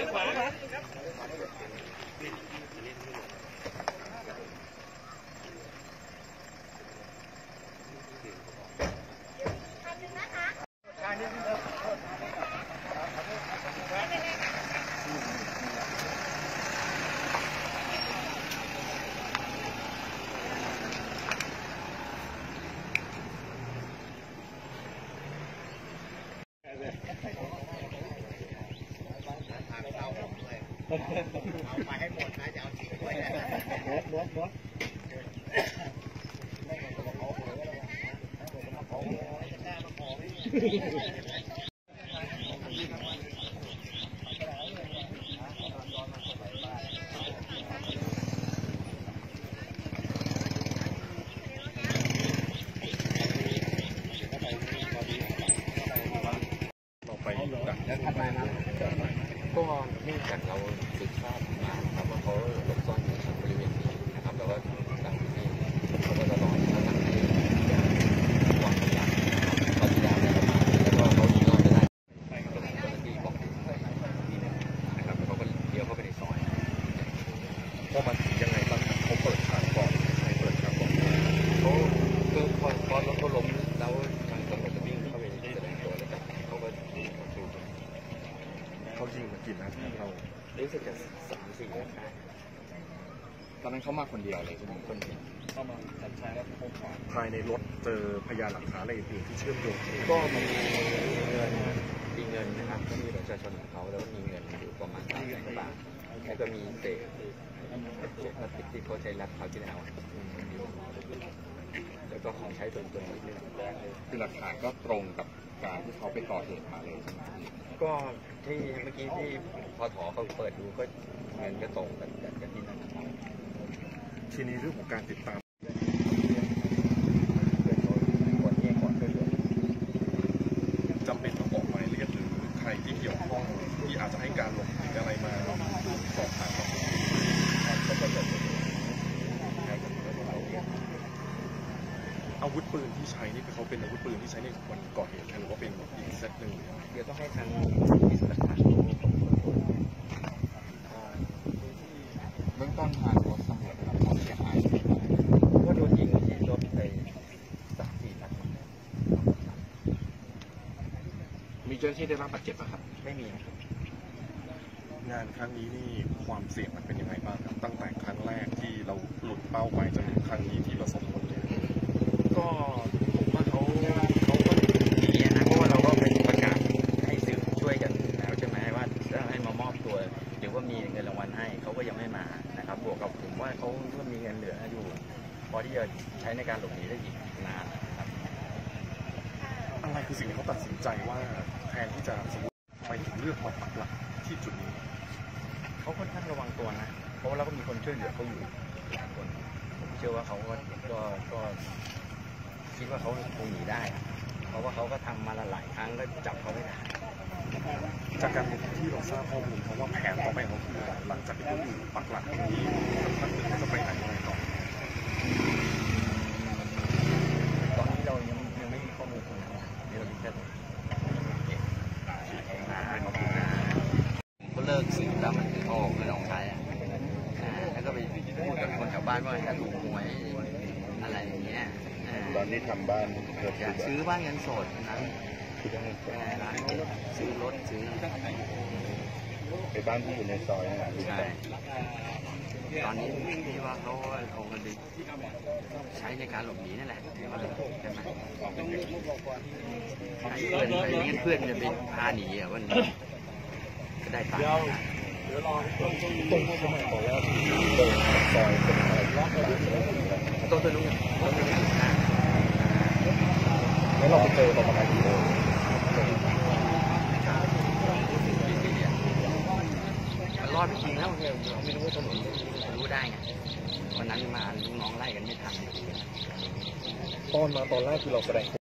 เอาไปให้หมดนะจะเอาทิ้งด้วยนะเราไปดักแล้วทำไมนะก็เนื่องจากเราสืบทราบมาครับว่าเขาหลบซ่อนอยู่บริเวณนี้นะครับแล้วก็ดักที่เขาก็จะรอเขาดักให้วางพยานเขาพยายามจะมาแล้วก็เขาหนีรอดไปได้ไปกับเจ้าหน้าที่บอกไปที่นึงนะครับแล้วเขาก็เลี้ยวเข้าไปในซอยก็มาถึงยังไงบ้างครับเขาเปิดทางก่อนใช่เปิดทางก่อนเขาคือพอรถเขาล้มแล้วทางตำรวจจะวิ่งเข้าไปแสดงตัวแล้วเขาก็สู้เขายิงมากี่นัดเรารู้สึกจะ3-4 นัดตอนนั้นเขามาคนเดียวเลยใช่ไหมคนเดียวเข้ามาจับชายแล้วพบภายในรถเจอพยานหลักฐานอะไรอื่นที่เชื่อมโยงก็มีเงินนะครับก็มีประชาชนของเขาแล้วก็มีเงินอยู่ประมาณ300,000 บาทแล้วก็มีเศษพลาสติกที่เขาใช้รัดเขาที่แล้วแล้วก็ของใช้ส่วนตัวนิดนึงคือหลักฐานก็ตรงกับการที่เขาไปก่อเหตุมาเลยใช่ไหมก็ที่เมื่อกี้ที่พอถอเขาเปิดดูก็เงินก็ตรงกันที่นั่นนะครับทีนี้เรื่องของการติดตามจำเป็นต้องออกหมายเรียกหรือใครที่เกี่ยวข้องที่อาจจะให้การหลบหนีอะไรมาสอบถามอาวุธปืนที่ใช้นี่เขาเป็นอาวุธปืนที่ใช้ในวันก่อเหตุหรือว่าเป็นอีกเซตหนึ่งเดี๋ยวต้องให้ทางพิสูจน์หลักฐานเบื้องต้นทางรถตำรวจได้รับความเสียหายก็โดนยิงที่รถไป3-4 นัดมีเจ้าหน้าที่ได้รับบาดเจ็บไหมครับไม่มีครับงานครั้งนี้นี่ความเสี่ยงมันเป็นยังไงบ้างครับตั้งแต่ครั้งแรกที่เราหลุดเป้าไปจนถึงครั้งนี้ที่ประสบผลก็ผมว่าเขาก็ดีนะเพราะว่าเราก็เป็นประกาศให้สื่อช่วยกันแล้วใช่ไหมว่าจะให้มามอบตัวหรือว่ามีเงินรางวัลให้เขาก็ยังไม่มานะครับบวกกับผมว่าเขาก็มีเงินเหลืออยู่พอที่จะใช้ในการหลบหนีได้อีกนานนะครับอะไรคือสิ่งที่เขาตัดสินใจว่าแทนที่จะสมมติไปถึงเลือกมาปักหลักที่จุดนี้เขาค่อนข้างระวังตัวนะเพราะว่าเราก็มีคนช่วยเหลือเขาอยู่หลายคนผมเชื่อว่าเขาก็คิดว่าเขาคงหนีได้เพราะว่าเขาก็ทำมาหลายครั้งก็จับเขาไม่ได้จากการที่เราทราบข้อมูลเขาว่าแผนต่อไปเขาคือหลังจากที่เขาอยู่ปักหลักตรงนี้สักพักหนึ่งเขาจะไปไหนยังไงต่อตอนนี้เรายังไม่มีข้อมูลตรงนั้นนี่เราดูแค่ก็เลิกสื่อแล้วมันคือเขาออกเลยออกใช้แล้วก็ไปพูดกับคนแถวบ้านว่าถ้าถูกหวยอะไรอย่างเงี้ยตอนนี้ทำบ้านอยากซื้อบ้านเงินสดนั้นร้านซื้อรถซื้อไปบ้านที่อยู่ในซอยใช่ตอนนี้ที่ว่าเขาเอาเงินไปใช้ในการหลบหนีนั่นแหละใช่ไหมให้เพื่อนไปงั้นเพื่อนจะไปพาหนีวันนี้ก็ได้ตังค์เดี๋ยวรอตรงสมัยบอกว่าตรงซอยเป็นอะไรล็อกตัวนู้นตัวนี้แล้วเราไปเจอตรงอะไรดีเลยมันรอดไปจริงแล้วเราไม่รู้ว่าถนนรู้ได้ไงวันนั้นมาลูกน้องไล่กันไม่ทันตอนแรกคือเราแสดง